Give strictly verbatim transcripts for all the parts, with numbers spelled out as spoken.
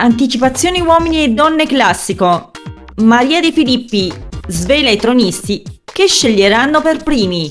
Anticipazioni uomini e donne classico. Maria De Filippi svela i tronisti che sceglieranno per primi.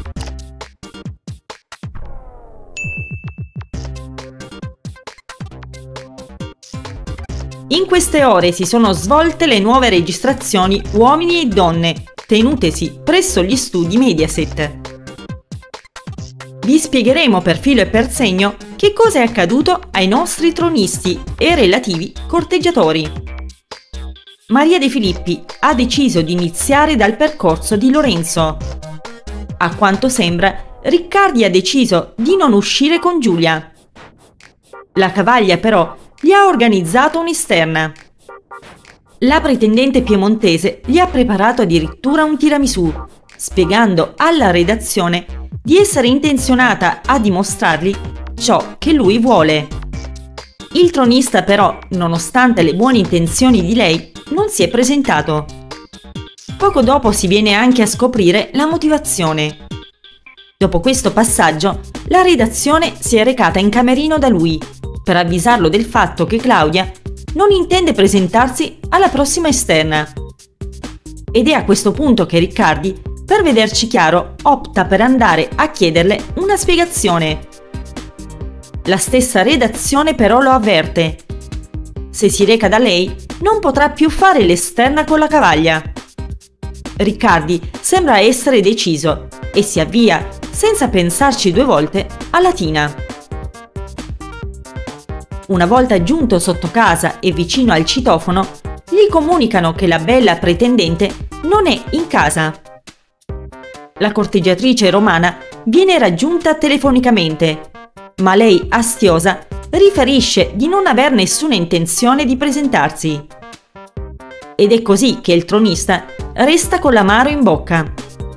In queste ore si sono svolte le nuove registrazioni uomini e donne tenutesi presso gli studi Mediaset. Vi spiegheremo per filo e per segno che cosa è accaduto ai nostri tronisti e relativi corteggiatori. Maria De Filippi ha deciso di iniziare dal percorso di Lorenzo. A quanto sembra, Riccardi ha deciso di non uscire con Giulia. La Cavaglia però gli ha organizzato un'esterna. La pretendente piemontese gli ha preparato addirittura un tiramisù, spiegando alla redazione di essere intenzionata a dimostrargli ciò che lui vuole. Il tronista però, nonostante le buone intenzioni di lei, non si è presentato. Poco dopo si viene anche a scoprire la motivazione. Dopo questo passaggio, la redazione si è recata in camerino da lui per avvisarlo del fatto che Claudia non intende presentarsi alla prossima esterna. Ed è a questo punto che Riccardi, per vederci chiaro, opta per andare a chiederle una spiegazione. La stessa redazione però lo avverte. Se si reca da lei, non potrà più fare l'esterna con la Cavaglia. Riccardi sembra essere deciso e si avvia, senza pensarci due volte, a Latina. Una volta giunto sotto casa e vicino al citofono, gli comunicano che la bella pretendente non è in casa. La corteggiatrice romana viene raggiunta telefonicamente, ma lei, astiosa, riferisce di non aver nessuna intenzione di presentarsi. Ed è così che il tronista resta con l'amaro in bocca.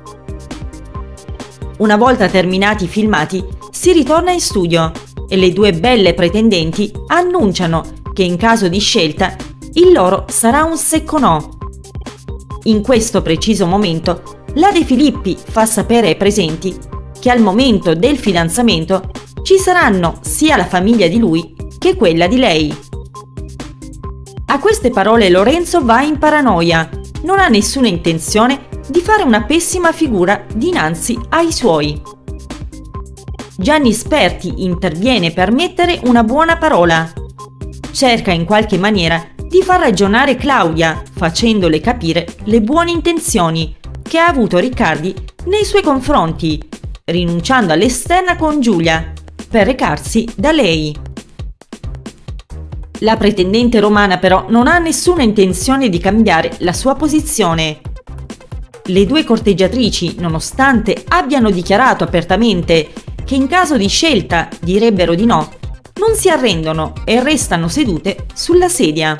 Una volta terminati i filmati, si ritorna in studio e le due belle pretendenti annunciano che in caso di scelta il loro sarà un secco no. In questo preciso momento, la De Filippi fa sapere ai presenti che al momento del fidanzamento ci saranno sia la famiglia di lui che quella di lei. A queste parole Lorenzo va in paranoia, non ha nessuna intenzione di fare una pessima figura dinanzi ai suoi. Gianni Sperti interviene per mettere una buona parola. Cerca in qualche maniera di far ragionare Claudia, facendole capire le buone intenzioni che ha avuto Riccardi nei suoi confronti, rinunciando all'esterna con Giulia per recarsi da lei. La pretendente romana però non ha nessuna intenzione di cambiare la sua posizione. Le due corteggiatrici, nonostante abbiano dichiarato apertamente che in caso di scelta direbbero di no, non si arrendono e restano sedute sulla sedia.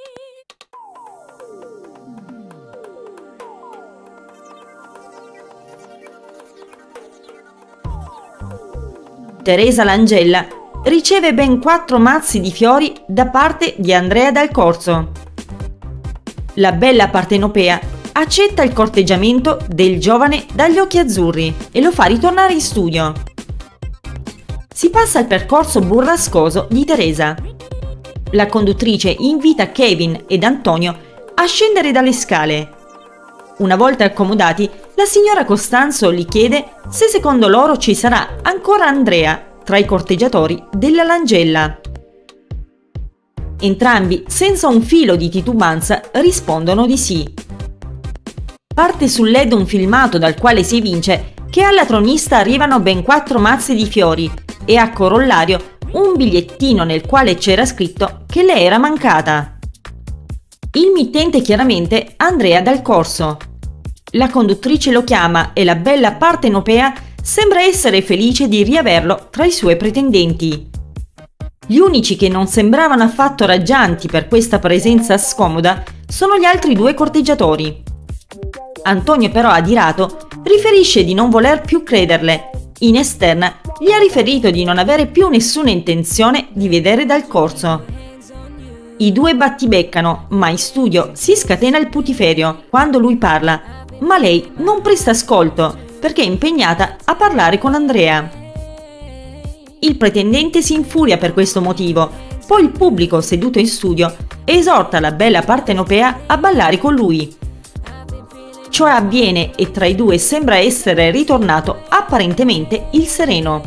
Teresa Langella riceve ben quattro mazzi di fiori da parte di Andrea Dal Corso. La bella partenopea accetta il corteggiamento del giovane dagli occhi azzurri e lo fa ritornare in studio. Si passa al percorso burrascoso di Teresa. La conduttrice invita Kevin ed Antonio a scendere dalle scale. Una volta accomodati, la signora Costanzo gli chiede se secondo loro ci sarà ancora Andrea tra i corteggiatori della Langella. Entrambi, senza un filo di titubanza, rispondono di sì. Parte sul L E D un filmato dal quale si evince che alla tronista arrivano ben quattro mazzi di fiori e a corollario un bigliettino nel quale c'era scritto che lei era mancata. Il mittente chiaramente Andrea Dal Corso. La conduttrice lo chiama e la bella partenopea sembra essere felice di riaverlo tra i suoi pretendenti. Gli unici che non sembravano affatto raggianti per questa presenza scomoda sono gli altri due corteggiatori. Antonio però, adirato, riferisce di non voler più crederle. In esterna gli ha riferito di non avere più nessuna intenzione di vedere Dal Corso. I due battibeccano, ma in studio si scatena il putiferio quando lui parla, ma lei non presta ascolto perché è impegnata a parlare con Andrea. Il pretendente si infuria per questo motivo Poi il pubblico seduto in studio esorta la bella partenopea a ballare con lui. Ciò avviene e tra i due sembra essere ritornato apparentemente il sereno.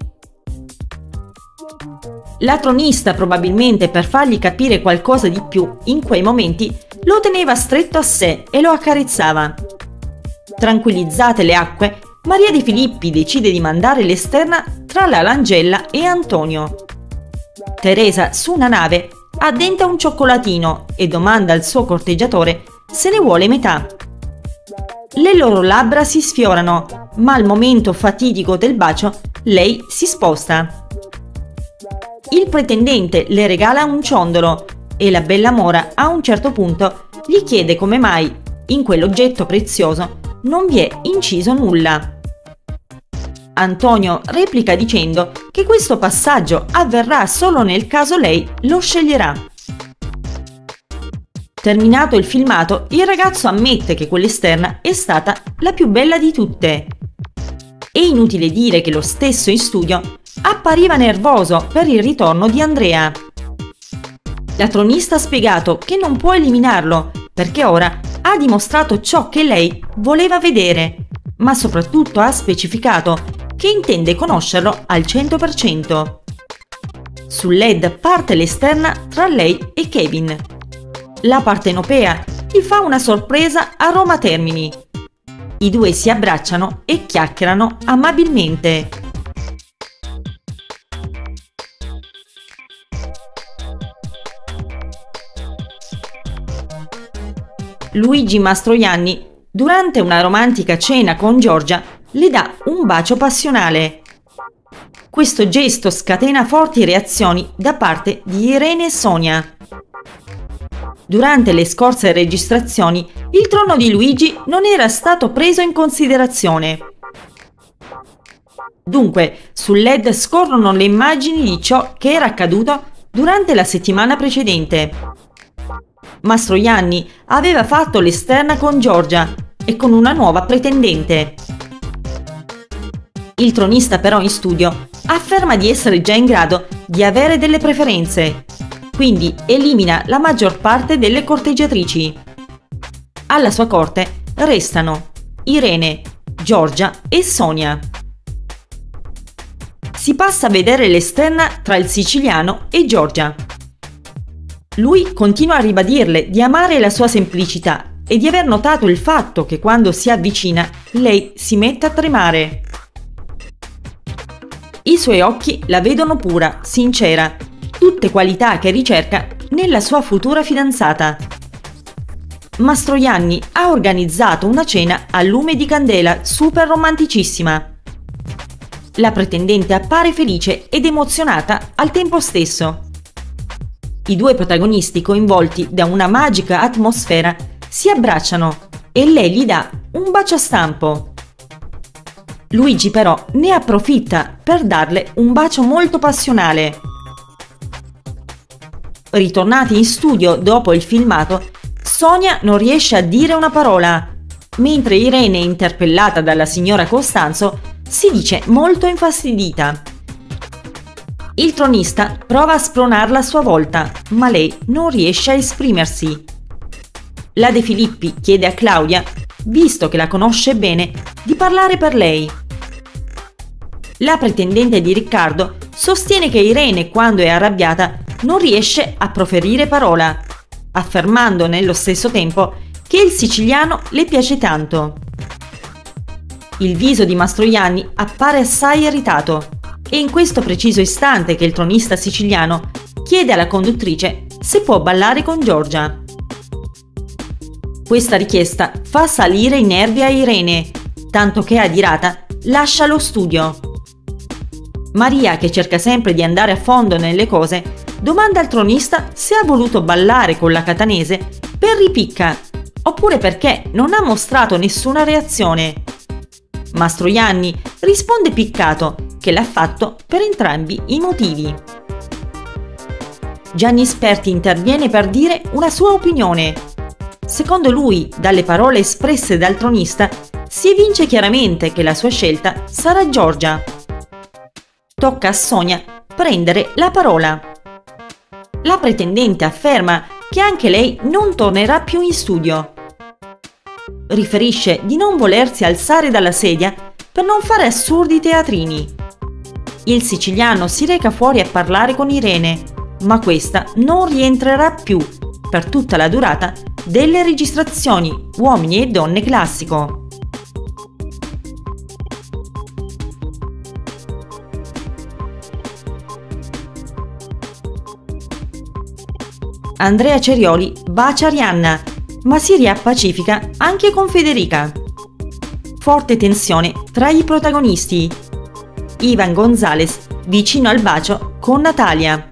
La tronista, probabilmente per fargli capire qualcosa di più, in quei momenti lo teneva stretto a sé e lo accarezzava. Tranquillizzate le acque, Maria De Filippi decide di mandare l'esterna tra la Langella e Antonio. Teresa, su una nave, addenta un cioccolatino e domanda al suo corteggiatore se ne vuole metà. Le loro labbra si sfiorano, ma al momento fatidico del bacio lei si sposta. Il pretendente le regala un ciondolo e la bella mora a un certo punto gli chiede come mai in quell'oggetto prezioso non vi è inciso nulla. Antonio replica dicendo che questo passaggio avverrà solo nel caso lei lo sceglierà. Terminato il filmato, il ragazzo ammette che quell'esterna è stata la più bella di tutte. È inutile dire che lo stesso in studio appariva nervoso per il ritorno di Andrea. La tronista ha spiegato che non può eliminarlo perché ora ha dimostrato ciò che lei voleva vedere, ma soprattutto ha specificato che intende conoscerlo al cento per cento. Sul L E D parte l'esterna tra lei e Kevin. La partenopea gli fa una sorpresa a Roma Termini. I due si abbracciano e chiacchierano amabilmente. Luigi Mastroianni, durante una romantica cena con Giorgia, le dà un bacio passionale. Questo gesto scatena forti reazioni da parte di Irene e Sonia. Durante le scorse registrazioni, il trono di Luigi non era stato preso in considerazione. Dunque, sul L E D scorrono le immagini di ciò che era accaduto durante la settimana precedente. Mastroianni aveva fatto l'esterna con Giorgia e con una nuova pretendente. Il tronista però in studio afferma di essere già in grado di avere delle preferenze, quindi elimina la maggior parte delle corteggiatrici. Alla sua corte restano Irene, Giorgia e Sonia. Si passa a vedere l'esterna tra il siciliano e Giorgia. Lui continua a ribadirle di amare la sua semplicità e di aver notato il fatto che quando si avvicina lei si mette a tremare. I suoi occhi la vedono pura, sincera, tutte qualità che ricerca nella sua futura fidanzata. Mastroianni ha organizzato una cena a lume di candela super romanticissima. La pretendente appare felice ed emozionata al tempo stesso. I due protagonisti, coinvolti da una magica atmosfera, si abbracciano e lei gli dà un bacio a stampo. Luigi però ne approfitta per darle un bacio molto passionale. Ritornati in studio dopo il filmato, Sonia non riesce a dire una parola, mentre Irene, interpellata dalla signora Costanzo, si dice molto infastidita. Il tronista prova a spronarla a sua volta, ma lei non riesce a esprimersi. La De Filippi chiede a Claudia, visto che la conosce bene, di parlare per lei. La pretendente di Riccardo sostiene che Irene, quando è arrabbiata, non riesce a proferire parola, affermando nello stesso tempo che il siciliano le piace tanto. Il viso di Mastroianni appare assai irritato. È in questo preciso istante che il tronista siciliano chiede alla conduttrice se può ballare con Giorgia. Questa richiesta fa salire i nervi a Irene, tanto che adirata lascia lo studio. Maria, che cerca sempre di andare a fondo nelle cose, domanda al tronista se ha voluto ballare con la catanese per ripicca, oppure perché non ha mostrato nessuna reazione. Mastroianni risponde piccato che l'ha fatto per entrambi i motivi. Gianni Sperti interviene per dire una sua opinione. Secondo lui, dalle parole espresse dal tronista, si evince chiaramente che la sua scelta sarà Giorgia. Tocca a Sonia prendere la parola. la pretendente afferma che anche lei non tornerà più in studio. Riferisce di non volersi alzare dalla sedia per non fare assurdi teatrini. Il siciliano si reca fuori a parlare con Irene, ma questa non rientrerà più per tutta la durata delle registrazioni Uomini e Donne Classico. Andrea Cerioli bacia Arianna, ma si riappacifica anche con Federica. Forte tensione tra i protagonisti. Ivan Gonzalez vicino al bacio con Natalia.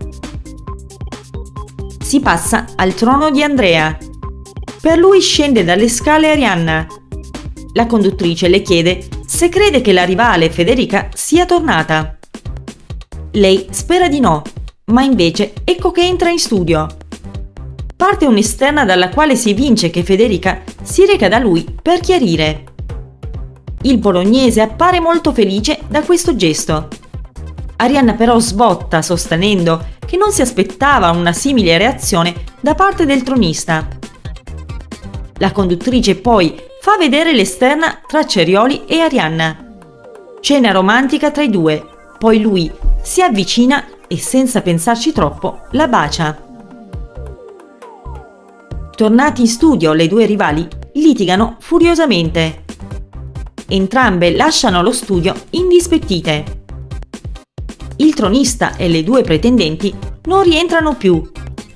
Si passa al trono di Andrea. Per lui scende dalle scale Arianna. La conduttrice le chiede se crede che la rivale Federica sia tornata. Lei spera di no, ma invece ecco che entra in studio. Parte un'esterna dalla quale si evince che Federica si reca da lui per chiarire. Il bolognese appare molto felice da questo gesto. Arianna però sbotta sostenendo che non si aspettava una simile reazione da parte del tronista. La conduttrice poi fa vedere l'esterna tra Cerioli e Arianna. Scena romantica tra i due, poi lui si avvicina e senza pensarci troppo la bacia. Tornati in studio, le due rivali litigano furiosamente. Entrambe lasciano lo studio indispettite. Il tronista e le due pretendenti non rientrano più.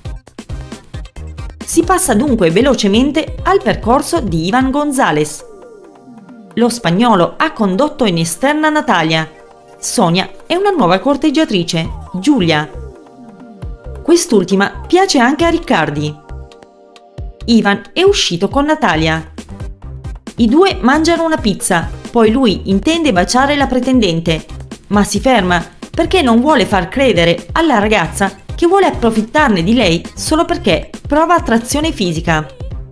Si passa dunque velocemente al percorso di Ivan Gonzalez. Lo spagnolo ha condotto in esterna Natalia. Sonia è una nuova corteggiatrice, Giulia. Quest'ultima piace anche a Riccardi. Ivan è uscito con Natalia. I due mangiano una pizza, poi lui intende baciare la pretendente, ma si ferma perché non vuole far credere alla ragazza che vuole approfittarne di lei solo perché prova attrazione fisica.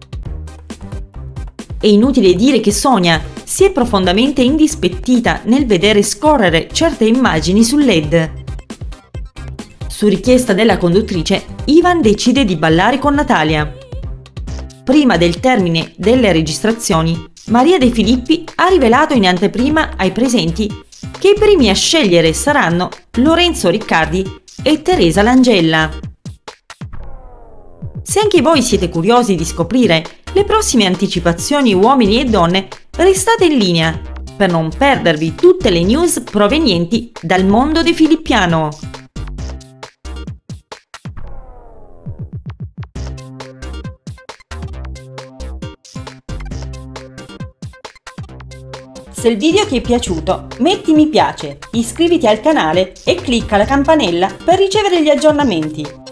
È inutile dire che Sonia si è profondamente indispettita nel vedere scorrere certe immagini sul L E D. Su richiesta della conduttrice, Ivan decide di ballare con Natalia. Prima del termine delle registrazioni, Maria De Filippi ha rivelato in anteprima ai presenti che i primi a scegliere saranno Lorenzo Riccardi e Teresa Langella. Se anche voi siete curiosi di scoprire le prossime anticipazioni Uomini e Donne, restate in linea per non perdervi tutte le news provenienti dal mondo de Filippiano. Se il video ti è piaciuto, metti mi piace, iscriviti al canale e clicca la campanella per ricevere gli aggiornamenti.